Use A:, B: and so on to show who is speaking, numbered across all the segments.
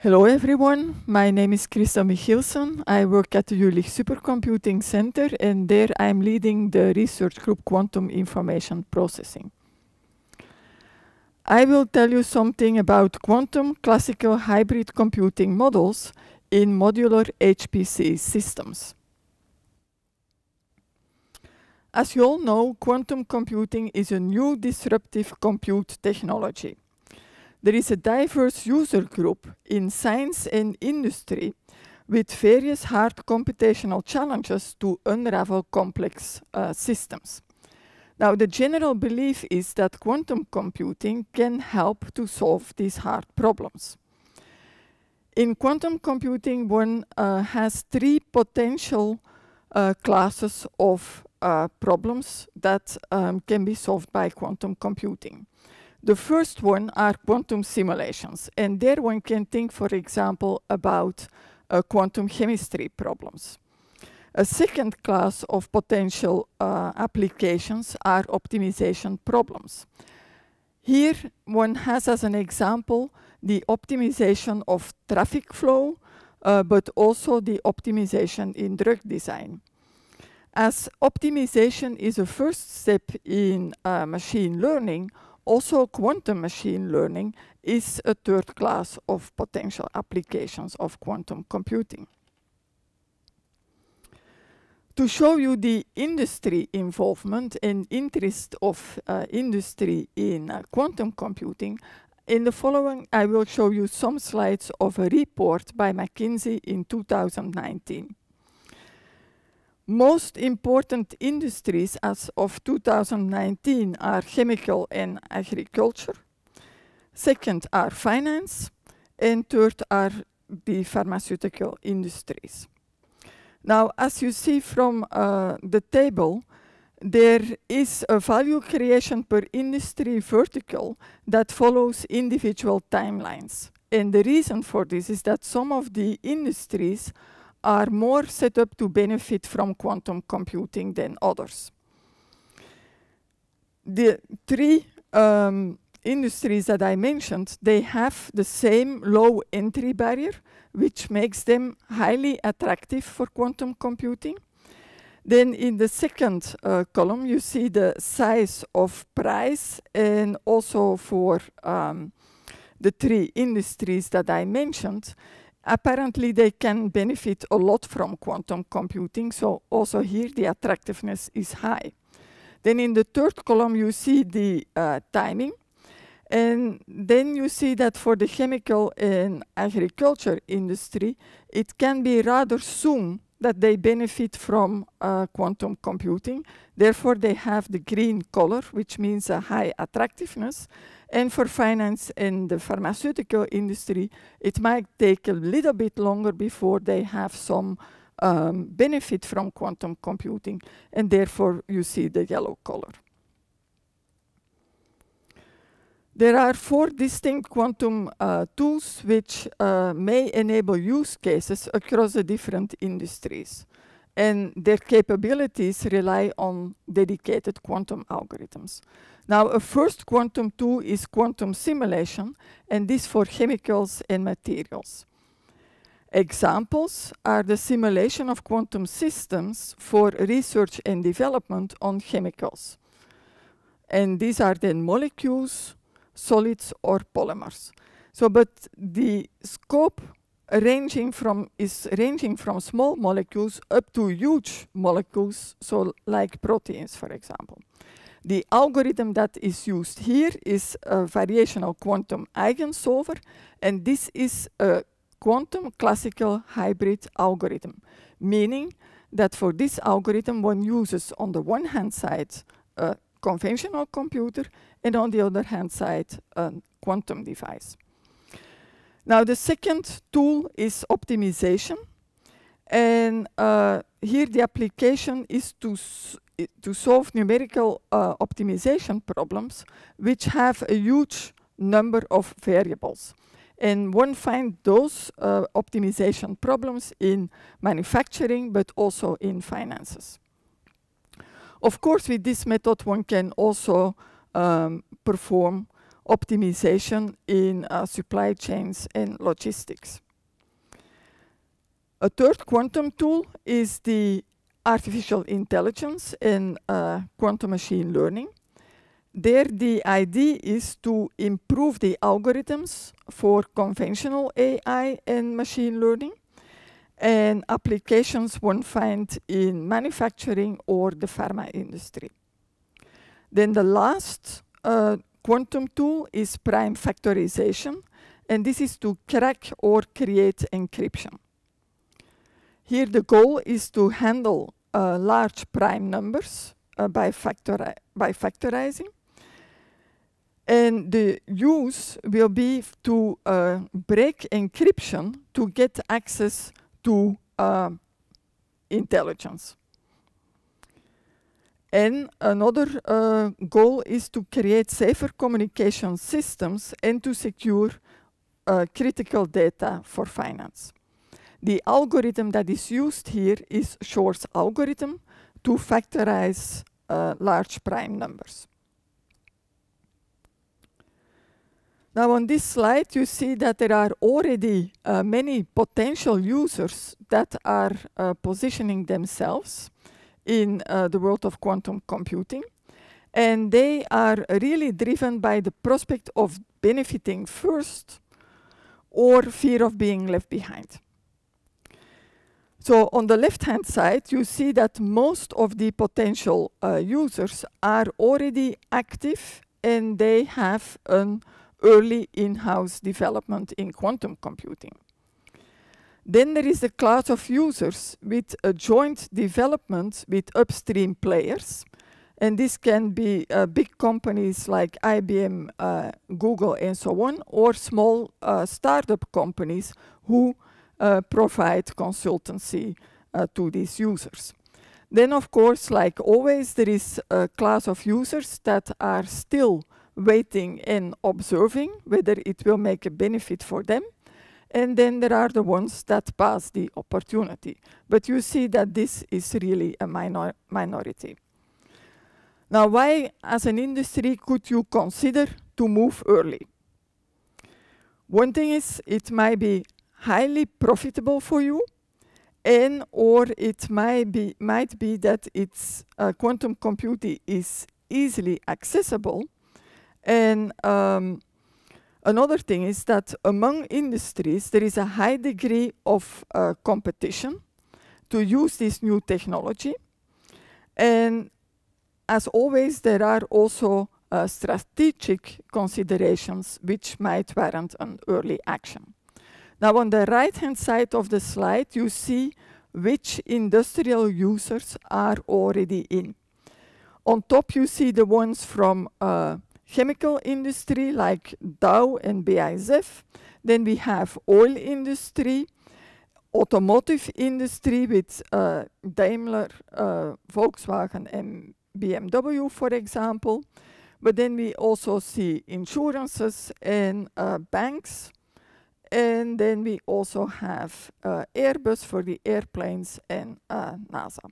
A: Hello everyone, my name is Christa Michielsen. I work at the Jülich Supercomputing Center, and there I'm leading the research group Quantum Information Processing. I will tell you something about quantum classical hybrid computing models in modular HPC systems. As you all know, quantum computing is a new disruptive compute technology. There is a diverse user group in science and industry with various hard computational challenges to unravel complex systems. Now, the general belief is that quantum computing can help to solve these hard problems. In quantum computing, one has three potential classes of problems that can be solved by quantum computing. The first one are quantum simulations, and there one can think, for example, about quantum chemistry problems. A second class of potential applications are optimization problems. Here one has as an example the optimization of traffic flow, but also the optimization in drug design. As optimization is a first step in machine learning, also quantum machine learning is a third class of potential applications of quantum computing. To show you the industry involvement and interest of industry in quantum computing, in the following I will show you some slides of a report by McKinsey in 2019. Most important industries as of 2019 are chemical and agriculture. Second are finance, and third are the pharmaceutical industries. Now, as you see from the table, there is a value creation per industry vertical that follows individual timelines. And the reason for this is that some of the industries are more set up to benefit from quantum computing than others. The three industries that I mentioned, they have the same low entry barrier, which makes them highly attractive for quantum computing. Then in the second column, you see the size of price, and also for the three industries that I mentioned, apparently they can benefit a lot from quantum computing, so also here the attractiveness is high. Then in the third column you see the timing, and then you see that for the chemical and agriculture industry, it can be rather soon that they benefit from quantum computing. Therefore they have the green color, which means a high attractiveness. And for finance and the pharmaceutical industry, it might take a little bit longer before they have some benefit from quantum computing, and therefore you see the yellow color. There are four distinct quantum tools which may enable use cases across the different industries, and their capabilities rely on dedicated quantum algorithms. Now, a first quantum tool is quantum simulation, and this for chemicals and materials. Examples are the simulation of quantum systems for research and development on chemicals. And these are then molecules, solids, or polymers. So, but the scope is ranging from small molecules up to huge molecules, so like proteins, for example. The algorithm that is used here is a variational quantum eigensolver, and this is a quantum classical hybrid algorithm, meaning that for this algorithm one uses on the one hand side a conventional computer and on the other hand side a quantum device. Now the second tool is optimization, and here the application is to solve numerical optimization problems which have a huge number of variables. And one finds those optimization problems in manufacturing, but also in finances. Of course, with this method, one can also perform optimization in supply chains and logistics. A third quantum tool is the artificial intelligence and quantum machine learning. There, the idea is to improve the algorithms for conventional AI and machine learning, and applications one finds in manufacturing or the pharma industry. Then the last quantum tool is prime factorization, and this is to crack or create encryption. Here the goal is to handle large prime numbers by factorizing. And the use will be to break encryption to get access to intelligence. And another goal is to create safer communication systems and to secure critical data for finance. The algorithm that is used here is Shor's algorithm to factorize large prime numbers. Now on this slide, you see that there are already many potential users that are positioning themselves in the world of quantum computing. And they are really driven by the prospect of benefiting first or fear of being left behind. So on the left-hand side, you see that most of the potential users are already active and they have an early in-house development in quantum computing. Then there is a class of users with a joint development with upstream players. And this can be big companies like IBM, Google, and so on, or small startup companies who provide consultancy to these users. Then, of course, like always, there is a class of users that are still waiting and observing whether it will make a benefit for them. And then there are the ones that pass the opportunity. But you see that this is really a minority. Now, why, as an industry, could you consider to move early? One thing is, it might be highly profitable for you, and or it might be that it's quantum computing is easily accessible. And another thing is that among industries, there is a high degree of competition to use this new technology. And as always, there are also strategic considerations which might warrant an early action. Now, on the right-hand side of the slide, you see which industrial users are already in. On top, you see the ones from chemical industry like Dow and BASF. Then we have oil industry, automotive industry with Daimler, Volkswagen and BMW, for example. But then we also see insurances and banks. And then we also have Airbus for the airplanes and NASA.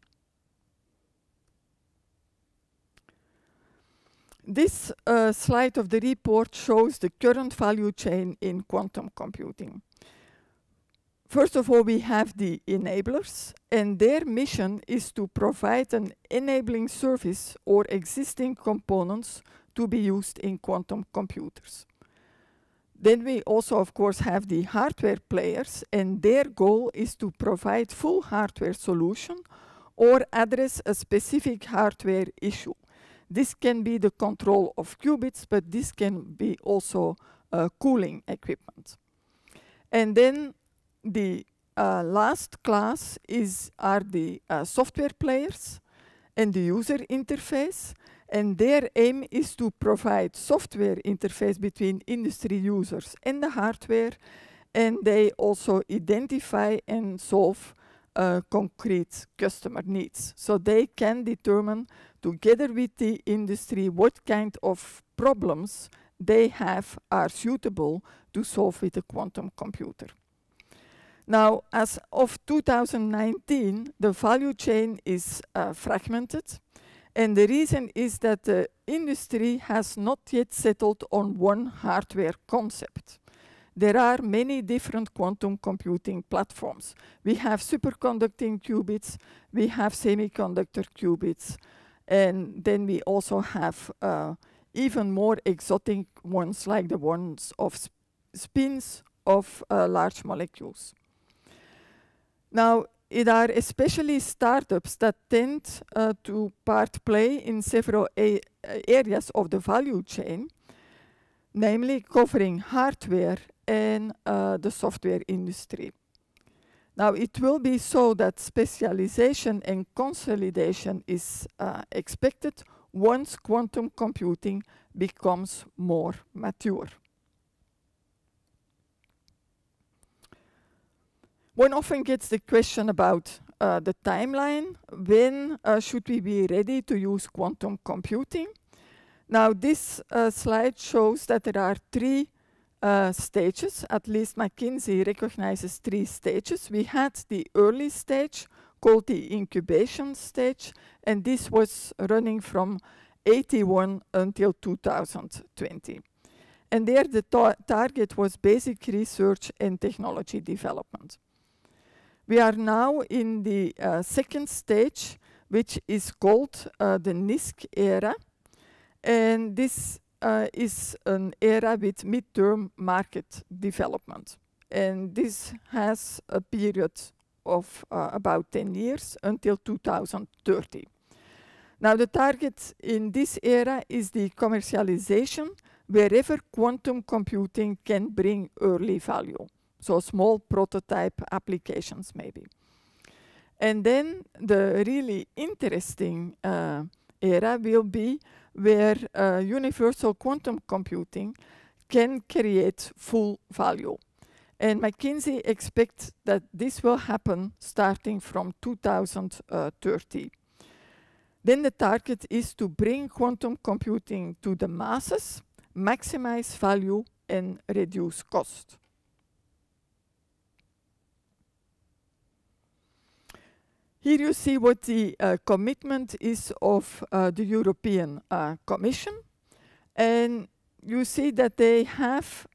A: This slide of the report shows the current value chain in quantum computing. First of all, we have the enablers, and their mission is to provide an enabling service or existing components to be used in quantum computers. Then we also, of course, have the hardware players, and their goal is to provide full hardware solution or address a specific hardware issue. This can be the control of qubits, but this can be also cooling equipment. And then the last class are the software players and the user interface. And their aim is to provide software interface between industry users and the hardware. And they also identify and solve concrete customer needs. So they can determine, together with the industry, what kind of problems they have are suitable to solve with a quantum computer. Now, as of 2019, the value chain is fragmented. And the reason is that the industry has not yet settled on one hardware concept. There are many different quantum computing platforms. We have superconducting qubits, we have semiconductor qubits, and then we also have even more exotic ones, like the ones of spins of large molecules. Now, it are especially startups that tend to part play in several areas of the value chain, namely covering hardware and the software industry. Now, it will be so that specialization and consolidation is expected once quantum computing becomes more mature. One often gets the question about the timeline. When should we be ready to use quantum computing? Now, this slide shows that there are three stages. At least McKinsey recognizes three stages. We had the early stage, called the incubation stage, and this was running from 1981 until 2020. And there the target was basic research and technology development. We are now in the second stage, which is called the NISQ era. And this is an era with midterm market development. And this has a period of about 10 years until 2030. Now, the target in this era is the commercialization wherever quantum computing can bring early value. So small prototype applications, maybe. And then the really interesting era will be where universal quantum computing can create full value. And McKinsey expects that this will happen starting from 2030. Then the target is to bring quantum computing to the masses, maximize value, and reduce cost. Here you see what the commitment is of the European Commission. And you see that they have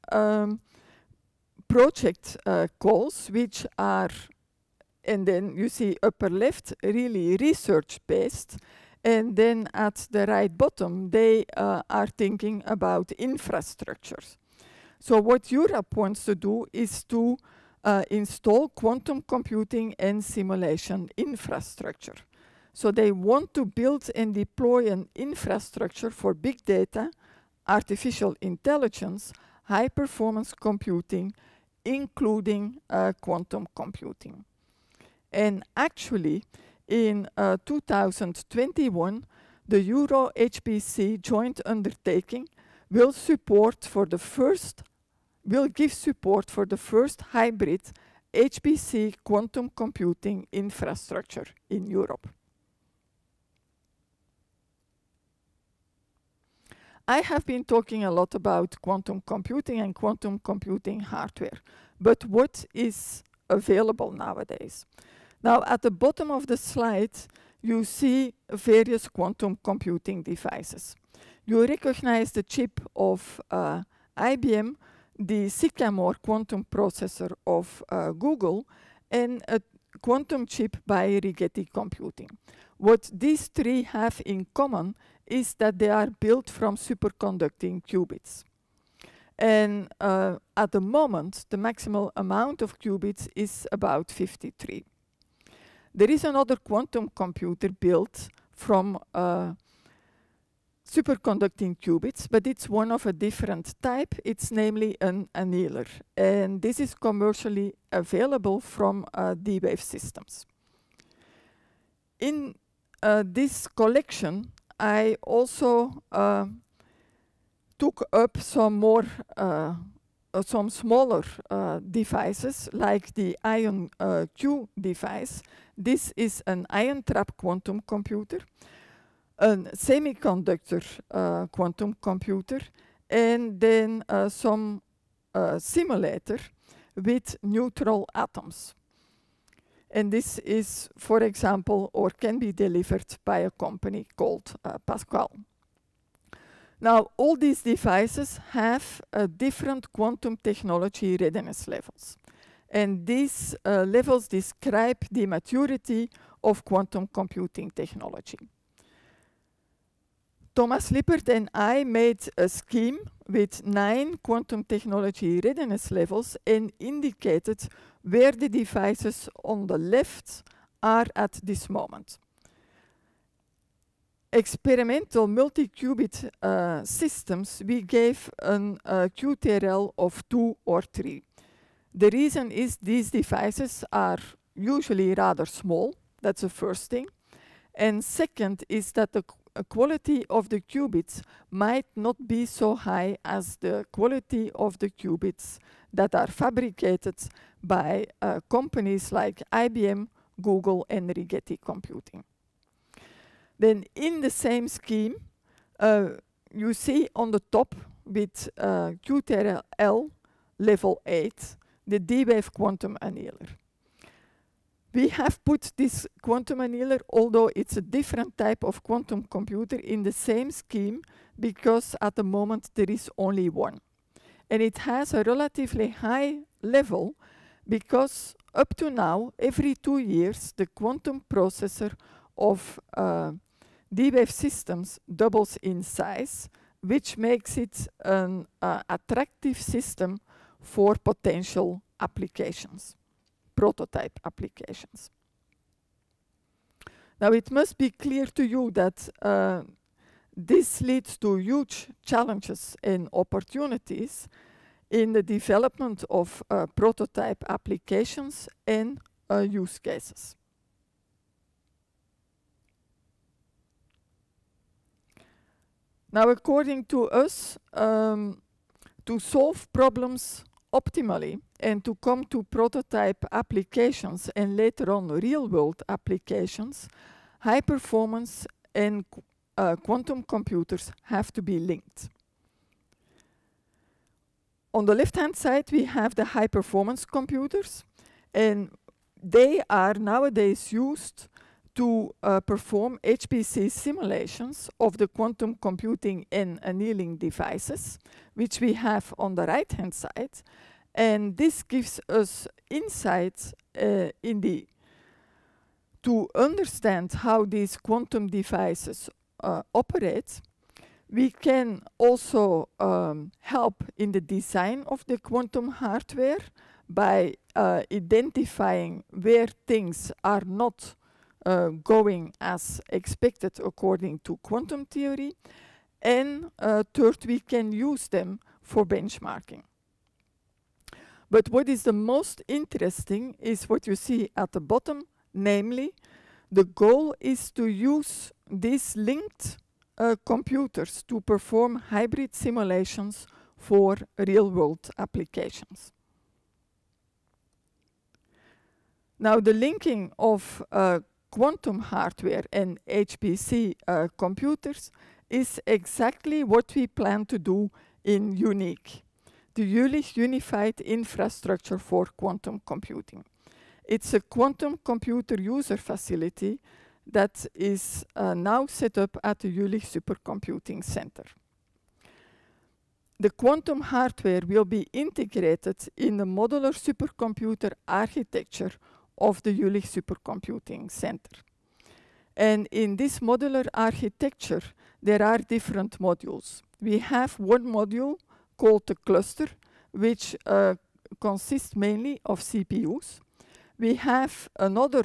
A: project goals, which are, and then you see upper left, really research-based. And then at the right bottom, they are thinking about infrastructures. So what Europe wants to do is to install quantum computing and simulation infrastructure. So they want to build and deploy an infrastructure for big data, artificial intelligence, high-performance computing, including quantum computing. And actually, in 2021, the Euro-HPC joint undertaking will give support for the first hybrid HPC quantum computing infrastructure in Europe. I have been talking a lot about quantum computing and quantum computing hardware, but what is available nowadays? Now, at the bottom of the slide, you see various quantum computing devices. You recognize the chip of IBM, the Sycamore quantum processor of Google, and a quantum chip by Rigetti Computing. What these three have in common is that they are built from superconducting qubits. And at the moment, the maximal amount of qubits is about 53. There is another quantum computer built from superconducting qubits, but it's one of a different type. It's namely an annealer. And this is commercially available from D-Wave Systems. In this collection, I also took up some more, some smaller devices, like the IonQ device. This is an ion trap quantum computer, a semiconductor quantum computer, and then some simulator with neutral atoms. And this is, for example, or can be delivered by a company called Pascal. Now, all these devices have different quantum technology readiness levels. And these levels describe the maturity of quantum computing technology. Thomas Lippert and I made a scheme with 9 quantum technology readiness levels and indicated where the devices on the left are at this moment. Experimental multi-qubit systems, we gave a QTRL of 2 or 3. The reason is these devices are usually rather small. That's the first thing. And second is that the quality of the qubits might not be so high as the quality of the qubits that are fabricated by companies like IBM, Google, and Rigetti Computing. Then in the same scheme, you see on the top with QTRL level 8, the D-Wave quantum annealer. We have put this quantum annealer, although it's a different type of quantum computer, in the same scheme because at the moment there is only one. And it has a relatively high level because up to now, every 2 years, the quantum processor of D-Wave systems doubles in size, which makes it an attractive system for potential applications, prototype applications. Now, it must be clear to you that this leads to huge challenges and opportunities in the development of prototype applications and use cases. Now, according to us, to solve problems optimally and to come to prototype applications and later on real-world applications, high performance and quantum computers have to be linked. On the left-hand side, we have the high-performance computers, and they are nowadays used to perform HPC simulations of the quantum computing and annealing devices, which we have on the right-hand side. And this gives us insights to understand how these quantum devices operate. We can also help in the design of the quantum hardware by identifying where things are not going as expected according to quantum theory. And third, we can use them for benchmarking. But what is the most interesting is what you see at the bottom, namely, the goal is to use these linked computers to perform hybrid simulations for real-world applications. Now, the linking of quantum hardware and HPC computers is exactly what we plan to do in UNIQ, the Jülich Unified Infrastructure for Quantum Computing. It's a quantum computer user facility that is now set up at the Jülich Supercomputing Center. The quantum hardware will be integrated in the modular supercomputer architecture of the Jülich Supercomputing Center. And in this modular architecture, there are different modules. We have one module called the cluster, which consists mainly of CPUs. We have another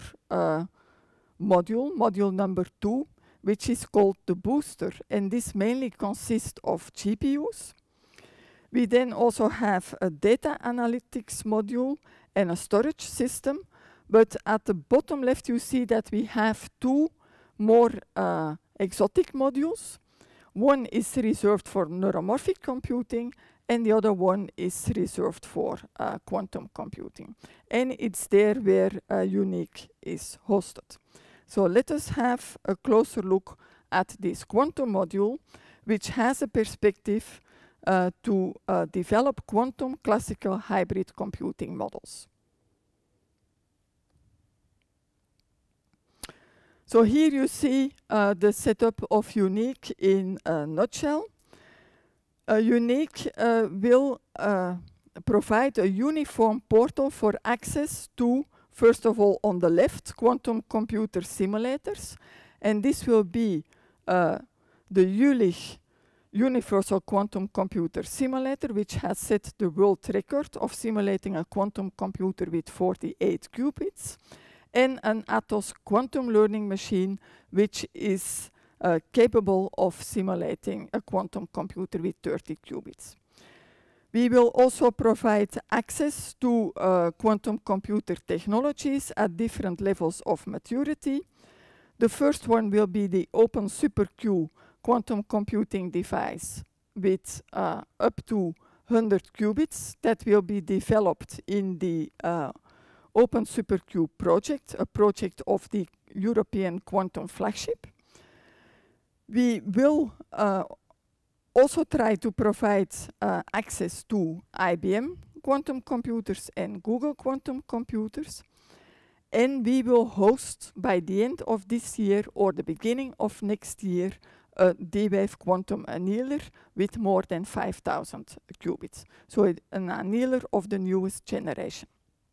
A: module number 2, which is called the booster, and this mainly consists of GPUs. We then also have a data analytics module and a storage system, but at the bottom left you see that we have 2 more exotic modules. One is reserved for neuromorphic computing, and the other one is reserved for quantum computing. And it's there where UNIQ is hosted. So let us have a closer look at this quantum module, which has a perspective to develop quantum classical hybrid computing models. So here you see the setup of UNIQ in a nutshell. UNIQ will provide a uniform portal for access to, first of all, on the left, quantum computer simulators. And this will be the Jülich Universal Quantum Computer Simulator, which has set the world record of simulating a quantum computer with 48 qubits, and an Atos quantum learning machine, which is capable of simulating a quantum computer with 30 qubits. We will also provide access to quantum computer technologies at different levels of maturity. The first one will be the Open SuperQ quantum computing device with up to 100 qubits that will be developed in the Open SuperQ project, a project of the European Quantum Flagship. We will also try to provide access to IBM quantum computers and Google quantum computers. And we will host, by the end of this year or the beginning of next year, a D-Wave quantum annealer with more than 5,000 qubits. So an annealer of the newest generation.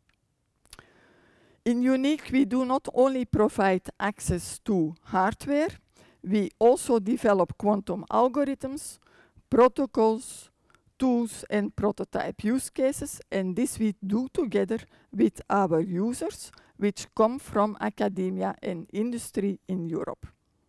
A: In UNIQ, we do not only provide access to hardware, we also develop quantum algorithms, protocols, tools, and prototype use cases, and this we do together with our users, which come from academia and industry in Europe.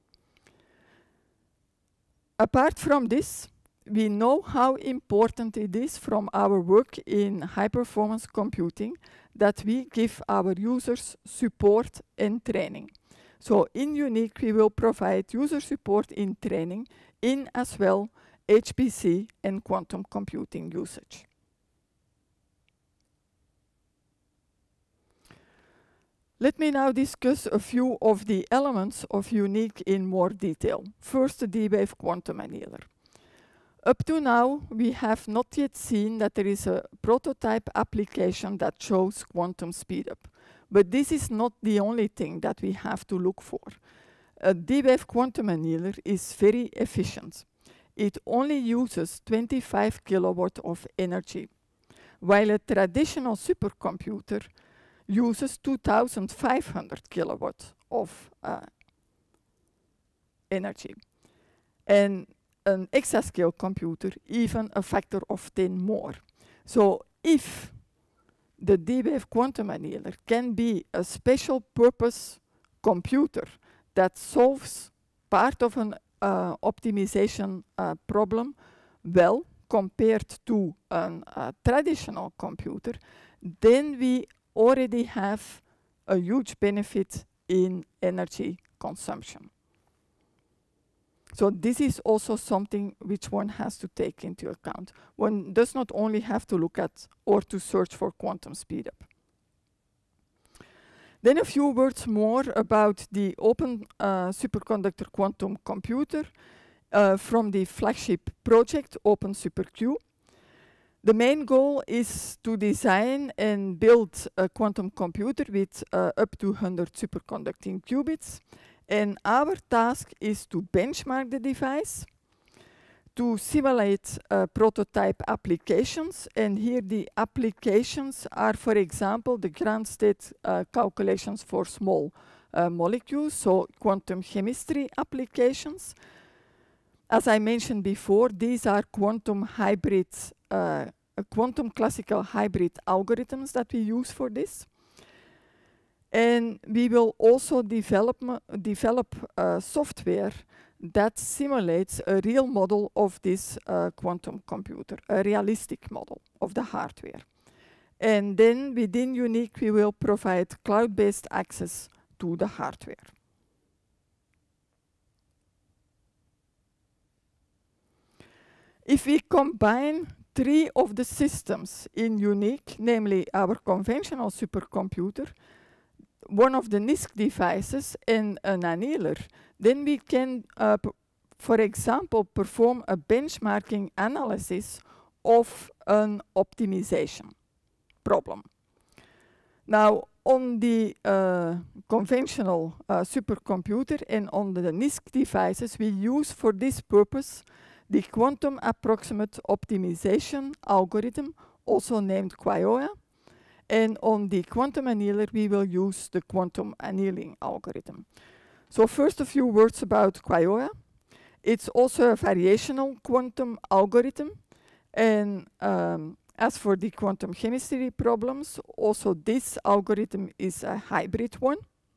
A: Apart from this, we know how important it is from our work in high-performance computing that we give our users support and training. So in UNIQ, we will provide user support in training in as well HPC and quantum computing usage. Let me now discuss a few of the elements of UNIQ in more detail. First, the D-Wave quantum annealer. Up to now, we have not yet seen that there is a prototype application that shows quantum speedup. But this is not the only thing that we have to look for. A D-Wave quantum annealer is very efficient. It only uses 25 kilowatt of energy, while a traditional supercomputer uses 2,500 kilowatt of energy. And an exascale computer, even a factor of 10 more. So if the D-Wave quantum annealer can be a special purpose computer that solves part of an optimization problem well compared to a traditional computer, then we already have a huge benefit in energy consumption. So this is also something which one has to take into account. One does not only have to look at or to search for quantum speedup. Then a few words more about the Open Superconductor Quantum Computer from the flagship project, Open SuperQ. The main goal is to design and build a quantum computer with up to 100 superconducting qubits. And our task is to benchmark the device, to simulate prototype applications. And here the applications are, for example, the ground state calculations for small molecules, so quantum chemistry applications. As I mentioned before, these are quantum hybrids, quantum classical hybrid algorithms that we use for this. And we will also develop software that simulates a real model of this quantum computer, a realistic model of the hardware. And then within UNIQ, we will provide cloud-based access to the hardware. If we combine three of the systems in UNIQ, namely our conventional supercomputer, one of the NISQ devices, and an annealer, then we can, for example, perform a benchmarking analysis of an optimization problem. Now, on the conventional supercomputer and on the NISQ devices, we use for this purpose the quantum approximate optimization algorithm, also named QuaOA. And on the quantum annealer, we will use the quantum annealing algorithm. So first, a few words about QuaOA. It's also a variational quantum algorithm. And as for the quantum chemistry problems, also this algorithm is a hybrid one.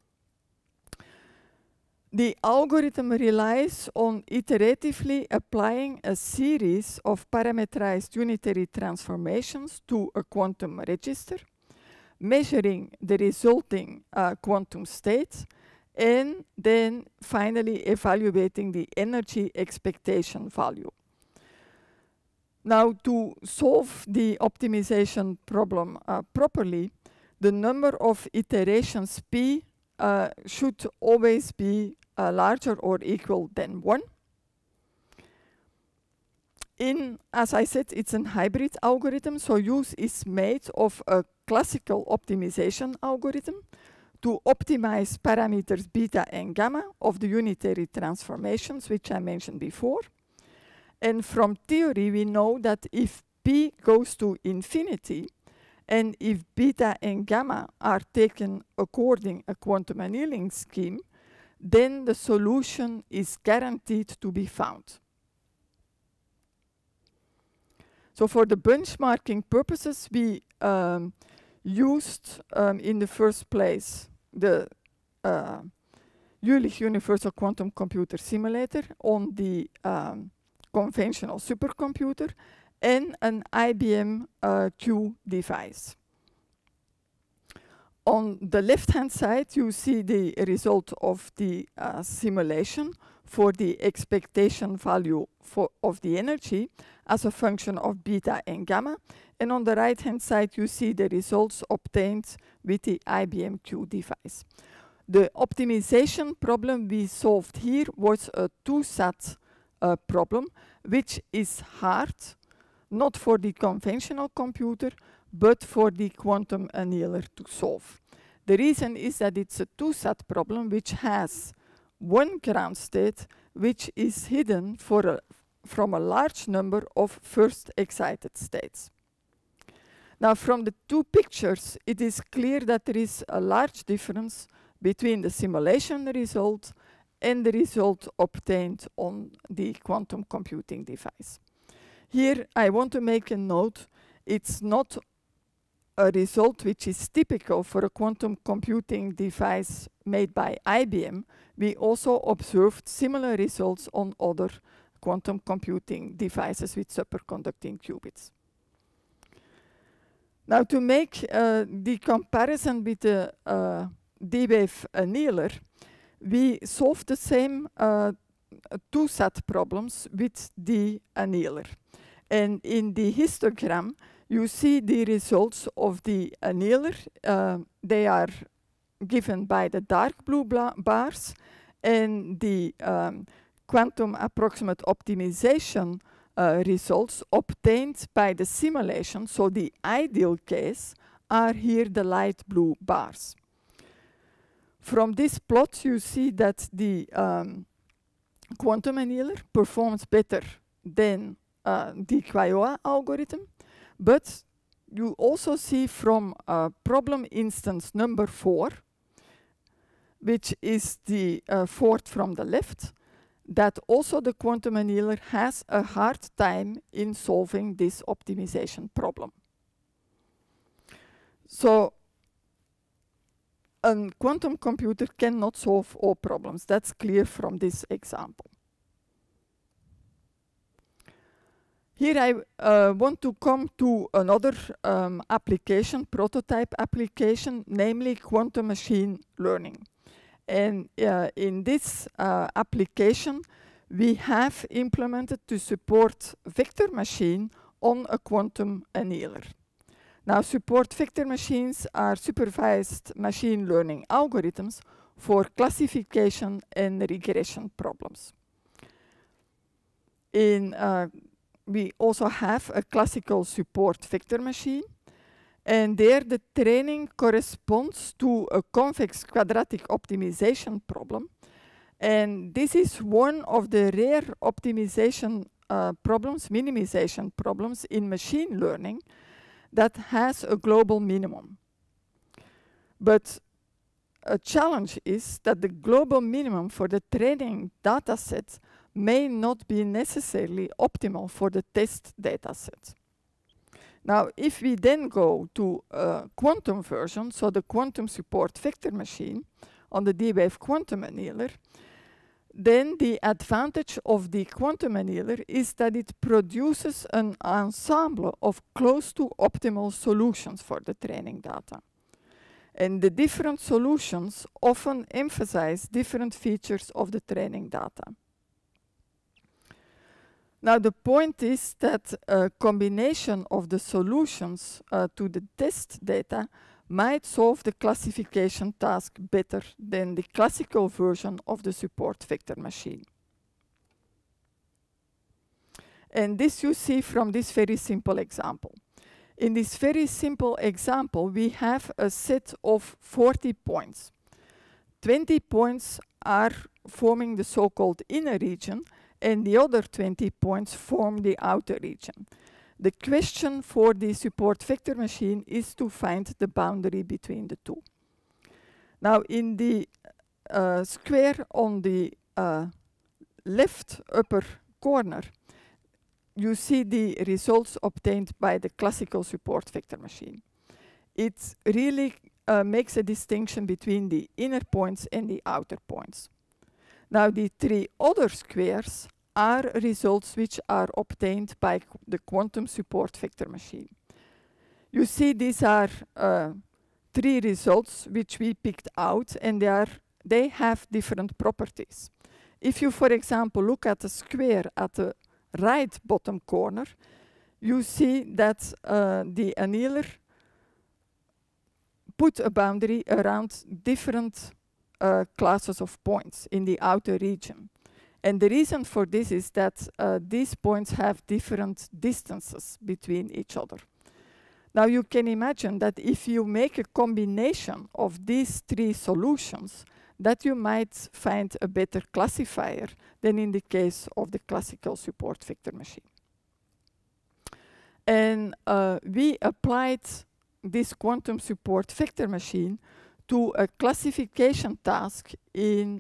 A: The algorithm relies on iteratively applying a series of parameterized unitary transformations to a quantum register, measuring the resulting quantum state, and then finally evaluating the energy expectation value. Now, to solve the optimization problem properly, the number of iterations p should always be larger or equal than 1. As I said, it's a hybrid algorithm, so use is made of a classical optimization algorithm to optimize parameters beta and gamma of the unitary transformations, which I mentioned before. And from theory, we know that if p goes to infinity, and if beta and gamma are taken according a quantum annealing scheme, then the solution is guaranteed to be found. So for the benchmarking purposes, we used in the first place the Jülich Universal Quantum Computer Simulator on the conventional supercomputer and an IBM Q device. On the left-hand side, you see the result of the simulation for the expectation value of the energy as a function of beta and gamma. And on the right-hand side, you see the results obtained with the IBM Q device. The optimization problem we solved here was a two-sat problem, which is hard, not for the conventional computer, but for the quantum annealer to solve. The reason is that it's a two-sat problem which has one ground state which is hidden from a large number of first excited states. Now, from the two pictures, it is clear that there is a large difference between the simulation result and the result obtained on the quantum computing device. Here, I want to make a note. It's not a result which is typical for a quantum computing device made by IBM. We also observed similar results on other quantum computing devices with superconducting qubits. Now, to make the comparison with the D-wave annealer, we solved the same two-sat problems with the annealer. And in the histogram, you see the results of the annealer. They are given by the dark blue bars, and the quantum approximate optimization results obtained by the simulation, so the ideal case, are here the light blue bars. From this plot, you see that the quantum annealer performs better than the QuaOA algorithm, but you also see from problem instance number 4, which is the fourth from the left, that also the quantum annealer has a hard time in solving this optimization problem. So a quantum computer cannot solve all problems. That's clear from this example. Here I want to come to another application, prototype application, namely quantum machine learning. And in this application, we have implemented to support vector machine on a quantum annealer. Now, support vector machines are supervised machine learning algorithms for classification and regression problems. We also have a classical support vector machine, And there the training corresponds to a convex quadratic optimization problem. And this is one of the rare optimization problems, minimization problems in machine learning that has a global minimum. But a challenge is that the global minimum for the training dataset may not be necessarily optimal for the test dataset. Now, if we then go to a quantum version, so the quantum support vector machine on the D-Wave quantum annealer, then the advantage of the quantum annealer is that it produces an ensemble of close to optimal solutions for the training data. And the different solutions often emphasize different features of the training data. Now the point is that a combination of the solutions to the test data might solve the classification task better than the classical version of the support vector machine. And this you see from this very simple example. In this very simple example, we have a set of 40 points. 20 points are forming the so-called inner region, and the other 20 points form the outer region. The question for the support vector machine is to find the boundary between the two. Now, in the square on the left upper corner, you see the results obtained by the classical support vector machine. It really makes a distinction between the inner points and the outer points. Now, the three other squares are results which are obtained by the quantum support vector machine. You see these are three results which we picked out, and they have different properties. If you, for example, look at the square at the right bottom corner, you see that the annealer put a boundary around different classes of points in the outer region. And the reason for this is that these points have different distances between each other. Now you can imagine that if you make a combination of these three solutions, that you might find a better classifier than in the case of the classical support vector machine. And we applied this quantum support vector machine to a classification task in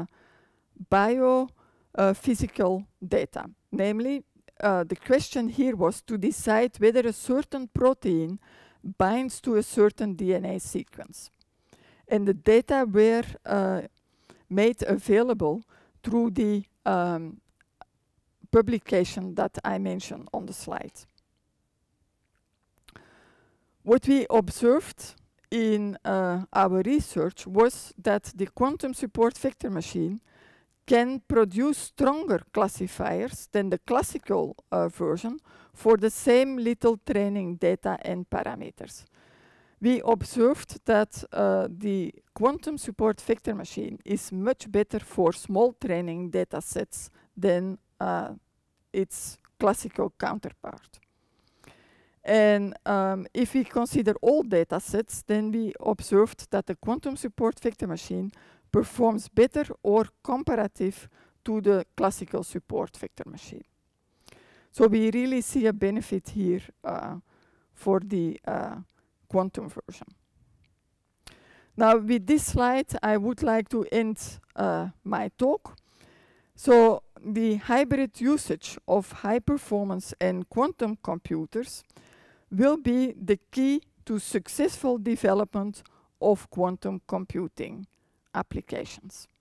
A: biophysical data. Namely, the question here was to decide whether a certain protein binds to a certain DNA sequence. And the data were made available through the publication that I mentioned on the slide. What we observed in our research was that the quantum support vector machine can produce stronger classifiers than the classical version for the same little training data and parameters. We observed that the quantum support vector machine is much better for small training data sets than its classical counterpart. And if we consider all data sets, then we observed that the quantum support vector machine performs better or comparative to the classical support vector machine. So we really see a benefit here for the quantum version. Now with this slide, I would like to end my talk. So the hybrid usage of high performance and quantum computers will be the key to successful development of quantum computing applications.